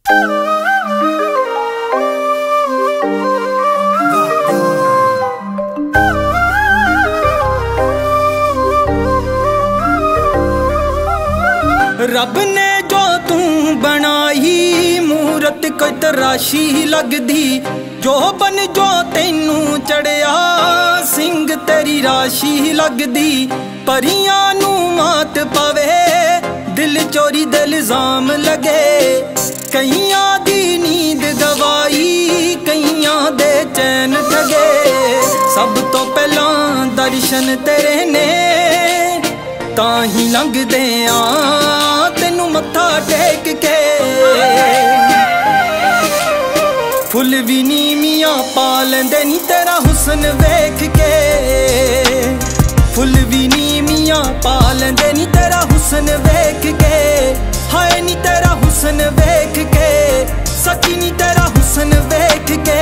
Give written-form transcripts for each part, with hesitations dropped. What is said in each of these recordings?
रब ने जो तू बनाई मूरत कोई तराशी लगदी, जो बन जो तेनू चढ़िया सिंह तेरी राशि लगदी। परियां नू मात पवे दिल चोरी दे इल्जाम लगे, कईयां दी नींद गवाई कईयां दे चैन ठगे। सब तो पहला दर्शन तेरे ने ताही लंघदे आ तेनू मत्था टेक के। फुल भी नी मियां पा लेंदे नी तेरा हुस्न वेख के, फुल भी नी मियां पा लेंदे नी तेरा हुस्न वेख के। हाय नी तेरा हुस्न वेख के, सच्ची नी तेरा हुस्न वेख के।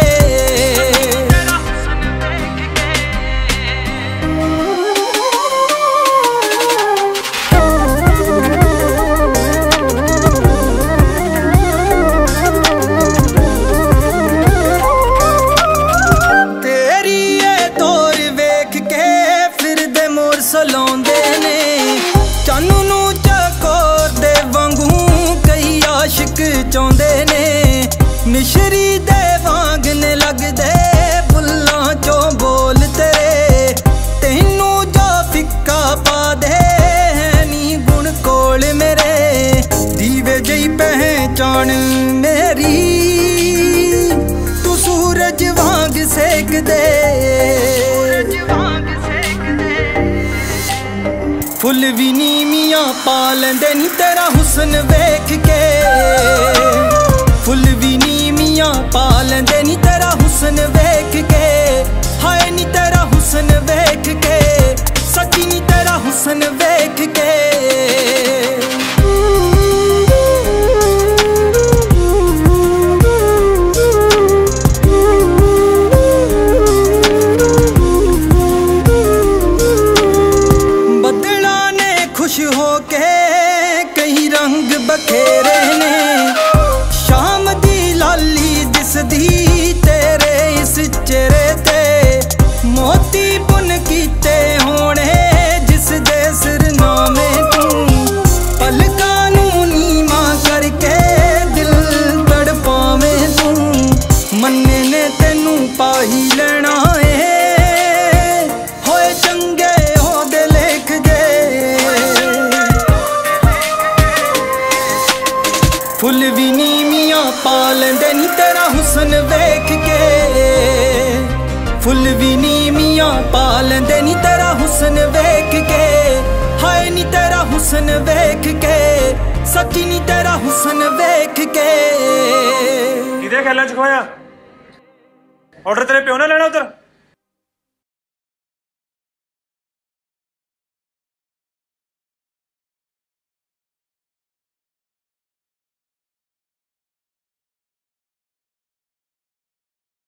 सलाउंदे ने चानू नू चकोर दे वांगू कई आशिक चाहुंदे ने। मिश्री दे वांग ने लगदे बुल्लां चों बोल तेरे, तैनू जो फिक्का पा दे नी गुण कोल मेरे। दीवे जई पहचान मेरी तू सूरज वांग सेक दे, फुल भी नी मियां पा लेंदे नी तेरा हुस्न वेख के। फुल भी नी मियां पा लेंदे नी तेरा हुस्न वेख के। हाय नी तेरा हुस्न वेख के, सच्ची नी तेरा हुस्न वेख के। खुश होके कई रंग बखेरे ने, शाम दी लाली दिसदी तेरे इस चेहरे ते। मोती बुन कीते होने जिस दे सिरनामे तू, पलकां नू नीमा करके दिल तड़पावे तू। मन्ने ने तेनू पाही लेना है होए चंगे होदे लेख दे। फुल भी नी मियां पा लेंदे नी तेरा हुस्न वेख के, फुल भी नी मियां पा लेंदे नी तेरा हुस्न वेख के। हाय नी तेरा हुस्न वेख के, सच्ची नी तेरा हुस्न वेख के। किदे ख्यालां च खोया ऑर्डर तेरे प्यो ने लेना उधर।